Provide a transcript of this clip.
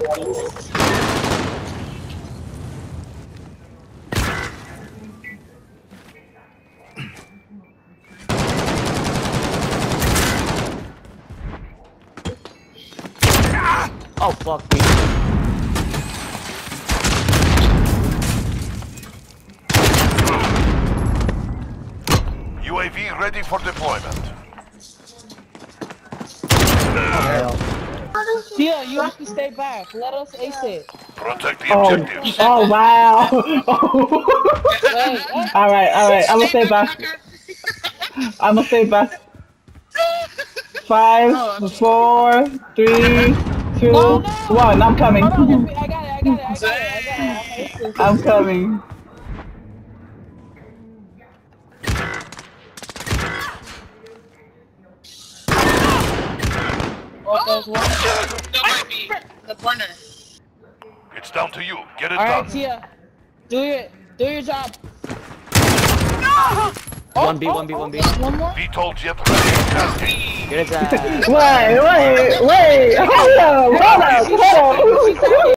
Oh fuck me. UAV ready for deployment. Yeah, you have to stay back. Let us ace it. Protect the objectives. Oh wow! Wait, All right. I'm gonna stay back. I'm gonna stay back. 5, 4, 3, 2, No, no. 1. I'm coming. Hold on, I got it. I'm coming. Oh, there's one. That might be the corner. It's down to you. Get it Alright, done. Tia. Do your job. 1B, 1B, 1B. One more? VTOL jet ready. Casting. Get his ass. Wait. Hold up.